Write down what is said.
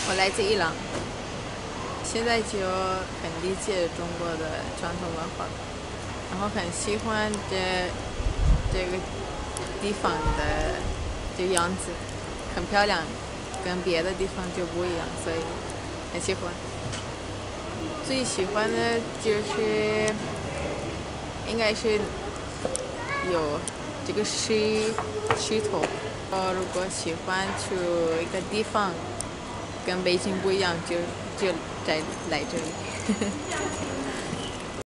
我来自伊朗，现在就很理解中国的传统文化，然后很喜欢这个地方的这样子，很漂亮，跟别的地方就不一样，所以很喜欢。最喜欢的就是应该是有这个石头。如果喜欢去一个地方跟北京不一样，就来这里。